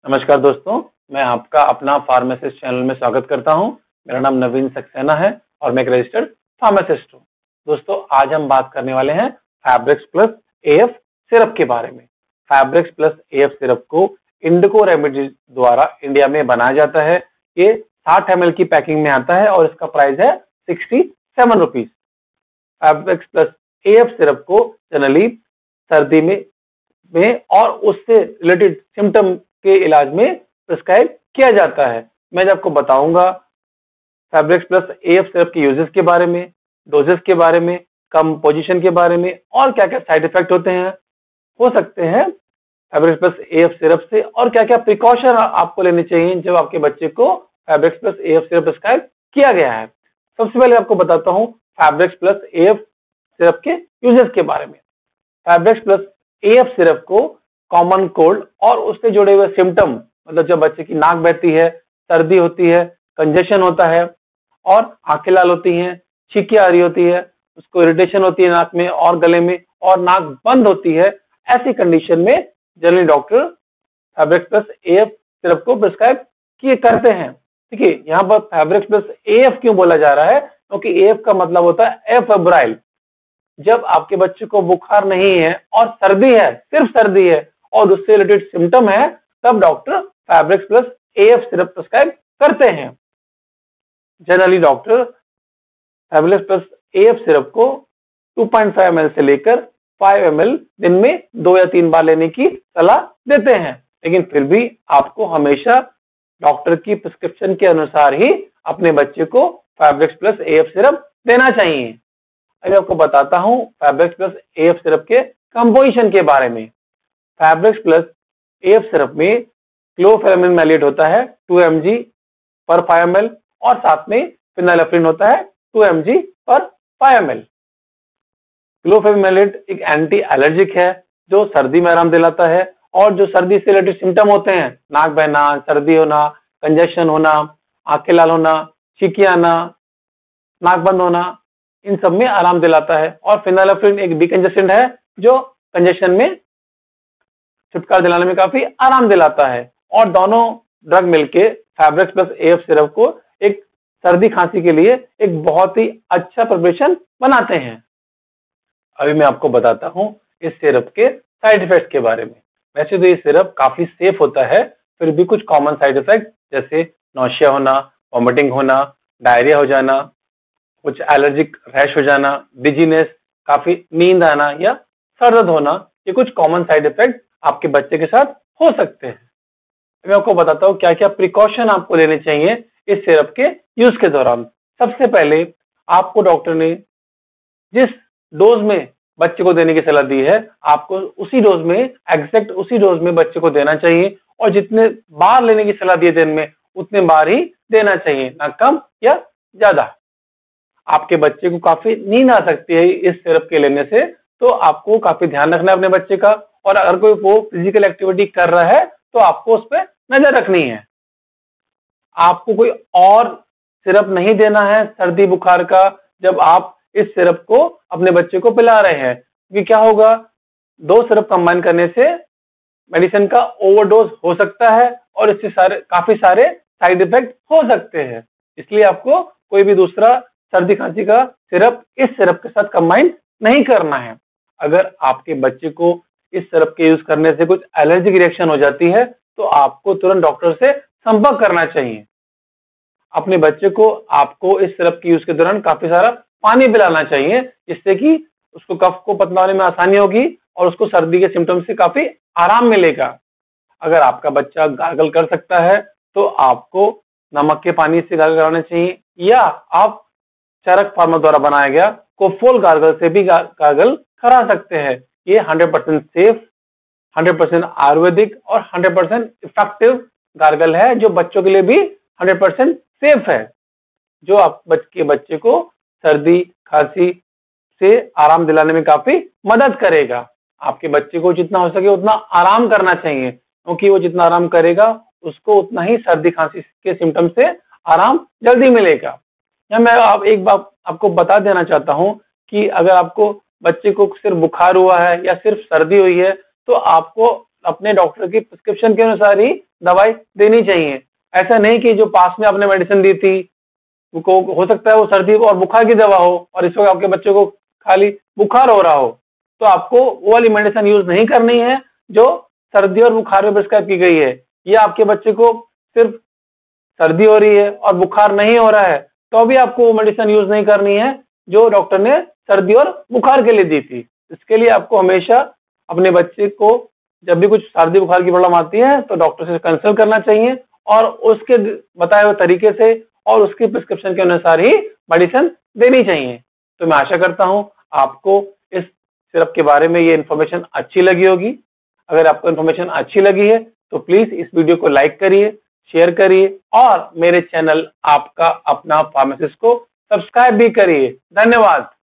नमस्कार दोस्तों, मैं आपका अपना फार्मासिस्ट चैनल में स्वागत करता हूं। मेरा नाम नवीन सक्सेना है और मैं एक रजिस्टर्ड फार्मासिस्ट हूं। दोस्तों, आज हम बात करने वाले हैं फैब्रिक्स प्लस एएफ सिरप के बारे में। फैब्रिक्स प्लस एएफ सिरप को इंडिको रेमेडीज द्वारा इंडिया में बनाया जाता है। ये 60 ml की पैकिंग में आता है और इसका प्राइस है 67 rupees. Febrex plus AF syrup को जनरली सर्दी में और उससे रिलेटेड सिम्टम के इलाज में प्रिस्क्राइब किया जाता है। मैं आपको बताऊंगा फैब्रिक्स प्लस एएफ सिरप के यूजेस के बारे में, डोजेस के बारे में, कंपोजिशन के बारे में और क्या क्या साइड इफेक्ट हो सकते हैं फैब्रिक्स प्लस एएफ सिरप से और क्या क्या प्रिकॉशन आपको लेने चाहिए जब आपके बच्चे को Febrex plus AF syrup prescribe किया गया है। सबसे पहले आपको बताता हूँ फैब्रिक्स प्लस एएफ सिरप के यूजेस के बारे में। फैब्रिक्स प्लस एएफ सिरप को कॉमन कोल्ड और उससे जुड़े हुए सिम्टम, मतलब जब बच्चे की नाक बहती है, सर्दी होती है, कंजेशन होता है और आंखें लाल होती हैं, छींकें आ रही होती है, उसको इरिटेशन होती है नाक में और गले में और नाक बंद होती है, ऐसी कंडीशन में generally doctor Febrex plus AF syrup को प्रिस्क्राइब करते हैं। ठीक है, यहाँ पर फैब्रिक्स प्लस एएफ क्यों बोला जा रहा है? क्योंकि एएफ का मतलब होता है एफेब्राइल। जब आपके बच्चे को बुखार नहीं है और सर्दी है, सिर्फ सर्दी है और उससे रिलेटेड सिम्टम है, तब doctor Febrex plus AF syrup prescribe करते हैं। Generally doctor Febrex plus AF syrup को 2.5 ml से लेकर 5 ml दिन में 2 या 3 बार लेने की सलाह देते हैं, लेकिन फिर भी आपको हमेशा डॉक्टर की प्रिस्क्रिप्शन के अनुसार ही अपने बच्चे को फैब्रिक्स प्लस एएफ सिरप देना चाहिए। अब आपको बताता हूं फैब्रिक्स प्लस एएफ सिरप के कंपोजिशन के बारे में। फैब्रिक्स प्लस एएफ सिरप में क्लोफेरामिन मैलेट होता है 2 mg पर 5 ml और साथ में फिनाइलेफ्रिन होता है 2 mg पर 5 ml। क्लोफेरामिन मैलेट एक एंटी एलर्जिक है जो सर्दी में आराम दिलाता है और जो सर्दी से रिलेटेड सिम्टम होते हैं, नाक बहना, सर्दी होना, कंजेशन होना, आंखें लाल होना, छींकें आना, नाक बंद होना, इन सब में आराम दिलाता है। और फिनाइलेफ्रिन एक डिकंजेस्टेंट है जो कंजेशन में छुटकारा दिलाने में काफी आराम दिलाता है और दोनों ड्रग मिलके फैब्रिक्स प्लस एएफ सिरप को एक सर्दी खांसी के लिए एक बहुत ही अच्छा प्रिपरेशन बनाते हैं। अभी मैं आपको बताता हूं इस सिरप के साइड इफेक्ट के बारे में। वैसे तो ये सिरप काफी सेफ होता है, फिर भी कुछ कॉमन साइड इफेक्ट जैसे नौशिया होना, वॉमिटिंग होना, डायरिया हो जाना, कुछ एलर्जिक रैश हो जाना, डिजीनेस, काफी नींद आना या सर दर्द होना, ये कुछ कॉमन साइड इफेक्ट आपके बच्चे के साथ हो सकते हैं। मैं आपको बताता हूँ क्या क्या प्रिकॉशन आपको लेने चाहिए इस सिरप के यूज के दौरान। सबसे पहले आपको डॉक्टर ने जिस डोज में बच्चे को देने की सलाह दी है, आपको उसी डोज में, एग्जैक्ट उसी डोज में बच्चे को देना चाहिए और जितने बार लेने की सलाह दी है दिन में उतने बार ही देना चाहिए, ना कम या ज्यादा। आपके बच्चे को काफी नींद आ सकती है इस सिरप के लेने से, तो आपको काफी ध्यान रखना है अपने बच्चे का और अगर कोई वो फिजिकल एक्टिविटी कर रहा है तो आपको उस पर नजर रखनी है। आपको कोई और सिरप नहीं देना है सर्दी बुखार का जब आप इस सिरप को अपने बच्चे को पिला रहे हैं, क्योंकि क्या होगा, 2 सिरप कंबाइन करने से मेडिसिन का ओवरडोज हो सकता है और इससे काफी सारे साइड इफेक्ट हो सकते हैं। इसलिए आपको कोई भी दूसरा सर्दी खांसी का सिरप इस सिरप के साथ कंबाइन नहीं करना है। अगर आपके बच्चे को इस सिरप के यूज करने से कुछ एलर्जिक रिएक्शन हो जाती है तो आपको तुरंत डॉक्टर से संपर्क करना चाहिए। अपने बच्चे को आपको इस सिरप के यूज के दौरान काफी सारा पानी पिलाना चाहिए, जिससे कि उसको कफ को पतला होने में आसानी होगी और उसको सर्दी के सिम्टम से काफी आराम मिलेगा। अगर आपका बच्चा गार्गल कर सकता है तो आपको नमक के पानी से गार्गल कराना चाहिए या आप चरक फार्मा द्वारा बनाया गया कोफोल गार्गल से भी गार्गल करा सकते हैं। ये 100% सेफ, 100% आयुर्वेदिक और 100% इफेक्टिव गार्गल है जो बच्चों के लिए भी 100% सेफ है, जो आप बच्चे को सर्दी खांसी से आराम दिलाने में काफी मदद करेगा। आपके बच्चे को जितना हो सके उतना आराम करना चाहिए, क्योंकि वो जितना आराम करेगा उसको उतना ही सर्दी खांसी के सिम्टम से आराम जल्दी मिलेगा। या मैं एक बात आपको बता देना चाहता हूं कि अगर आपको बच्चे को सिर्फ बुखार हुआ है या सिर्फ सर्दी हुई है तो आपको अपने डॉक्टर की प्रिस्क्रिप्शन के अनुसार ही दवाई देनी चाहिए। ऐसा नहीं कि जो पास में आपने मेडिसिन दी थी को हो सकता है वो सर्दी और बुखार की दवा हो और इस वक्त आपके बच्चे को खाली बुखार हो रहा हो, तो आपको वो वाली मेडिसिन यूज नहीं करनी है जो सर्दी और बुखार में प्रिस्क्राइब की गई है। या आपके बच्चे को सिर्फ सर्दी हो रही है और बुखार नहीं हो रहा है तो भी आपको वो मेडिसिन यूज नहीं करनी है जो डॉक्टर ने सर्दी और बुखार के लिए दी थी। इसके लिए आपको हमेशा अपने बच्चे को जब भी कुछ सर्दी बुखार की प्रॉब्लम आती है तो डॉक्टर से कंसल्ट करना चाहिए और उसके बताए हुए तरीके से और उसकी प्रिस्क्रिप्शन के अनुसार ही मेडिसिन देनी चाहिए। तो मैं आशा करता हूं आपको इस सिरप के बारे में ये इन्फॉर्मेशन अच्छी लगी होगी। अगर आपको इन्फॉर्मेशन अच्छी लगी है तो प्लीज इस वीडियो को लाइक करिए, शेयर करिए और मेरे चैनल आपका अपना फार्मासिस्ट को सब्सक्राइब भी करिए। धन्यवाद।